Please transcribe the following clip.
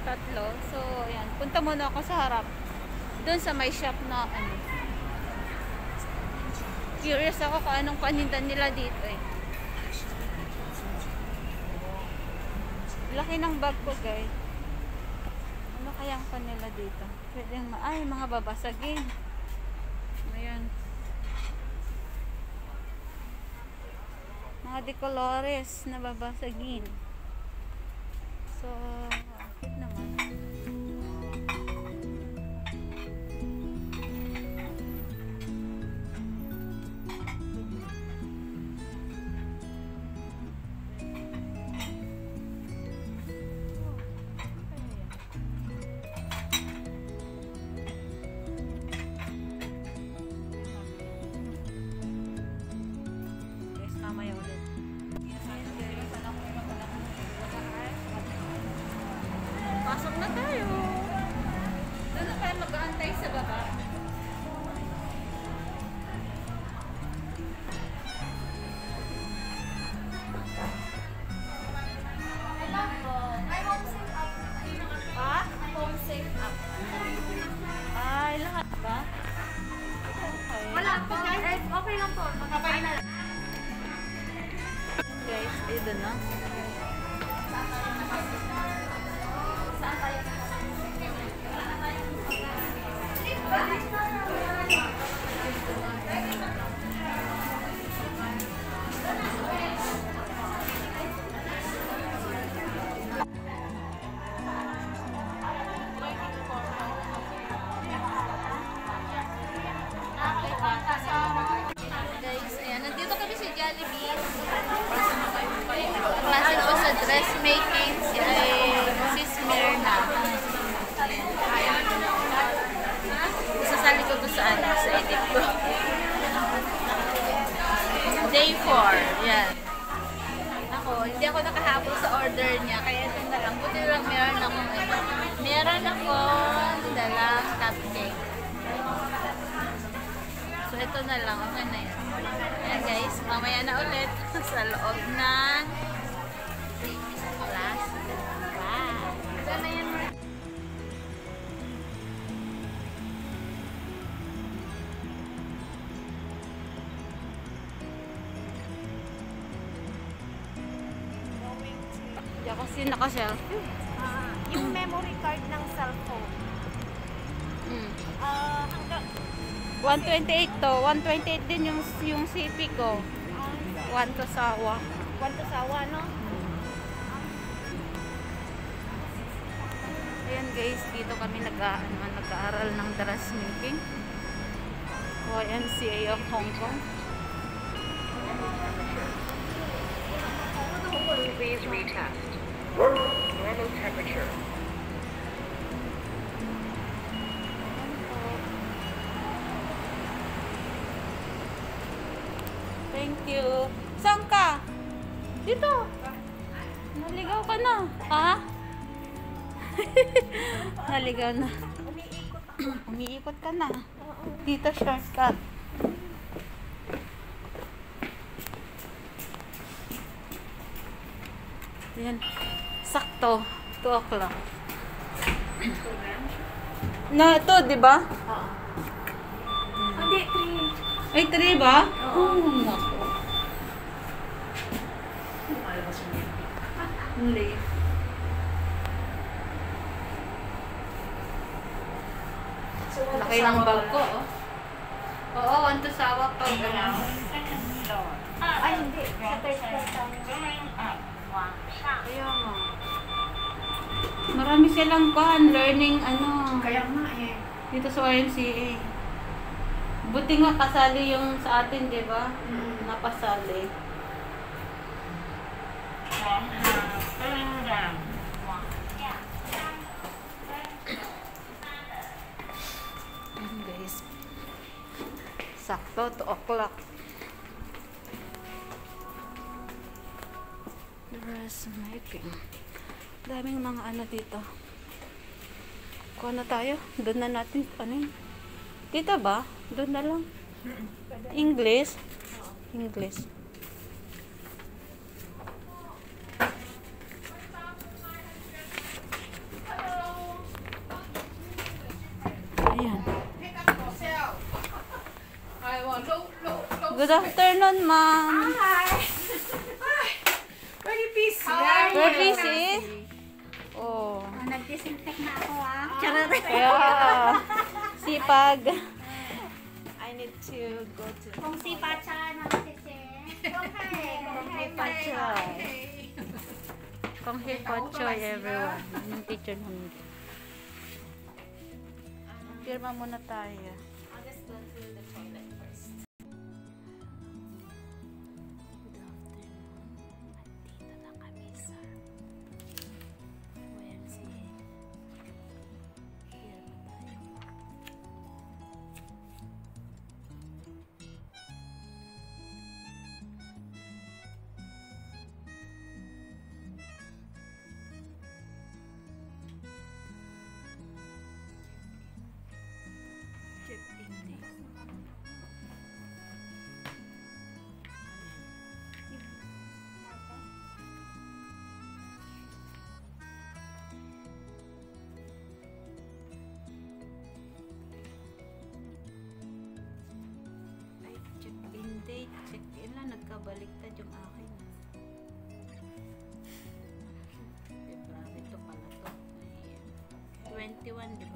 tatlo. So, ayan. Punta muna ako sa harap. Doon sa may shop na ano. Curious ako kung anong paninda nila dito eh. Laki ng bag ko, guys. Ano kayang panila dito? Pwedeng ay, mga babasagin. Ayan. Mga decolores na babasagin. So, cute naman. Pasok na tayo. Doon na tayo mag-aantay sa baba. Ha? Home safe up. Ay, lahat ba? Okay. Wala po guys. Okay lang po. Magkakain na lang. Guys, dito na. Saan tayo? Guys, ayan. Nandito kami sa Jollibee. Klase ko sa dressmaking. Si Sis Mirna. Isasali ko to sa ano, sa edit ko. Day 4. Yan. Ako, hindi ako nakahabol sa order niya. Kaya ito na lang. Buti lang meron akong ano. Meron akong dalang cupcake. So, ito na lang. Okay na yan. Ayan guys, mamaya na ulit sa loob ng class. Bye! Ito na yan. Hindi ako naka-selfie. Yung memory card ng cellphone. Hanggang 128 to. 128 din yung CP ko. 1 to sawa. 1 to sawa, no? Ayan guys, dito kami nag-aaral ng dressmaking. YMCA of Hong Kong. Please retest. Normal temperature. Thank you. Saan ka? Dito. Naligaw ka na. Ha? Naligaw na. Umiikot ka na. Dito shortcut. Yan. Sakto. 2 o'clock. Na, ito, di ba? Hindi, 3. Ay, 3 ba? Oo. Naku. Hindi. Laki ng bag ko, oh. Oo, 1 to sawa pa. Ay, hindi. Sa third floor tayo. Kaya nga. Marami silang learning, ano. Kaya nga eh. Dito sa YMCA. Buti nga kasali yung sa atin, di ba? Napasali. Ayan guys. Sakto, 2 o'clock. Dressmaking. Daming mga ano dito. Kuha na tayo. Doon na natin, ano yun? Dito ba? Doon na lang. English? English. Good afternoon, ma'am. Very busy. We're busy. Oh. Nag-disinfect na ako Charot. Kaya, sipag. I need to go to... Kung si Pacha na kasi. Konghe Pachoy. Konghe Pachoy, everyone. Yung teacher namin. Pirma muna tayo. I'll just go to the toilet first. Good afternoon. Andito na kami sa YMCA. Pirma tayo. Check-in date. Ay, check-in date. Check-in lang. Nagkabaliktad yung akin. February to pala to. Ay, 21, di ba?